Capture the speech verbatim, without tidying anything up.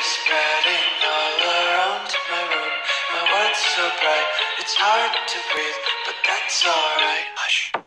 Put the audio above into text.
spreading all around my room. My world's so bright, it's hard to breathe, but that's alright. Hush.